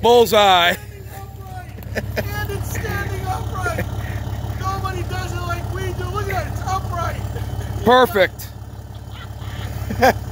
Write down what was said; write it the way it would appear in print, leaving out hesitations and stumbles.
Bullseye. And it's standing upright. Nobody does it like we do. Look at that, it's upright. Perfect.